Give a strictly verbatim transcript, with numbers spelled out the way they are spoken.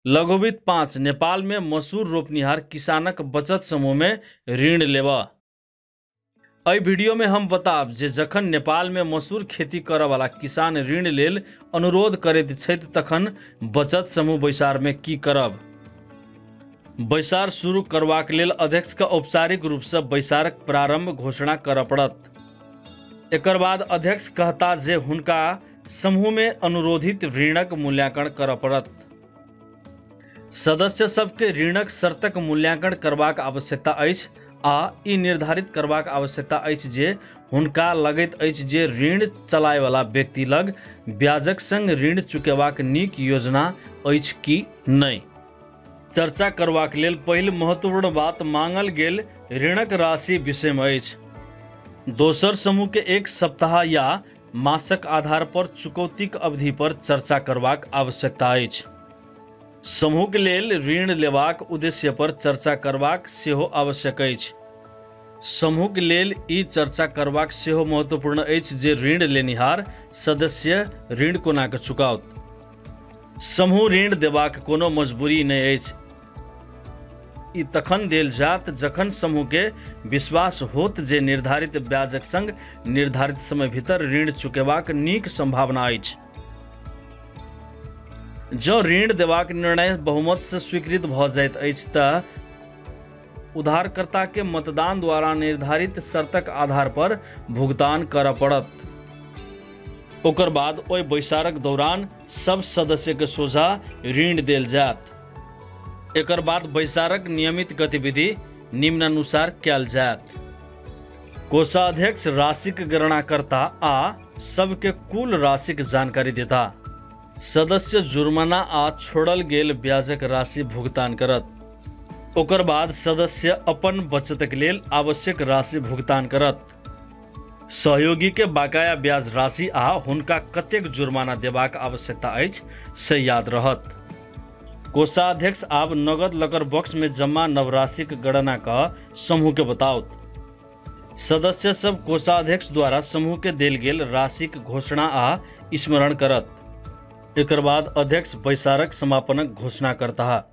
लघुवित्त पाँच नेपाल में मसूर रोपनिहार किसानक बचत समूह में ऋण लेबा। एहि वीडियो में हम बताब जे जखन नेपाल में मसूर खेती करय वाला किसान ऋण लेल अनुरोध करैत छथि तखन बचत समूह बैसार में की करब। बैसार शुरू करबाक लेल अध्यक्ष के औपचारिक रूप से बैसारक प्रारंभ घोषणा करय पड़त। एकर बाद अध्यक्ष कहता जे हुनका समूह में अनुरोधित ऋणक मूल्यांकन करय पड़त। सदस्य सबके ऋणक शर्तक मूल्यांकन करबाक आवश्यकता अछि आ ई निर्धारित करबाक आवश्यकता अछि जे हुनका लगैत अछि जे ऋण चलाय वाला व्यक्ति लग ब्याजक संग ऋण चुकेबाक नीक योजना अछि कि नहि। चर्चा करबाक लेल पहिल महत्वपूर्ण बात मांगल गेल ऋणक राशि विषय में अछि। दोसर, समूह के एक सप्ताह या मासक आधार पर चुकौतीक अवधि पर चर्चा करबाक आवश्यकता अछि। समूह के लेल ऋण लेबाक उद्देश्य पर चर्चा करबाक सेहो आवश्यक अछि। समूह के लेल ई चर्चा करबाक सेहो महत्वपूर्ण अछि जे ऋण लेनिहार सदस्य ऋण कोना के चुकाओत। समूह ऋण देबाक कोनो मजबूरी नहि अछि। ई तखन देल जात जखन समूह के विश्वास होत जे निर्धारित ब्याजक संग निर्धारित समय भीतर ऋण चुकेबाक नीक संभावना अछि। जँ ऋण देबाक निर्णय बहुमत से स्वीकृत भ जाइत अछि तऽ उधारकर्ता के मतदान द्वारा निर्धारित शर्तक आधार पर भुगतान करय पड़त। ओकर बाद ओहि बैसारक दौरान सब सदस्य के सोझा ऋण देल जायत। एकर बाद बैसारक नियमित गतिविधि निम्नानुसार कयल जायत। कोषाध्यक्ष राशिक गणना करता आ सबके कुल राशिक जानकारी देता। सदस्य जुर्माना आ छोड़ल गेल ब्याजक राशि भुगतान करत। ओकर बाद सदस्य अपन बचतक लेल आवश्यक राशि भुगतान करत। सहयोगी के बकाया ब्याज राशि आ हुनका कतेक जुर्माना देबाक आवश्यकता अछि से याद रहत। कोषाध्यक्ष आब नगद लकर बॉक्स में जमा नवराशिक गणना का समूह के बताओत। सदस्य सब कोषाध्यक्ष द्वारा समूह के देल गेल राशिक घोषणा आ स्मरण करत। एकर बाद अध्यक्ष बैसारक समापनक घोषणा करता।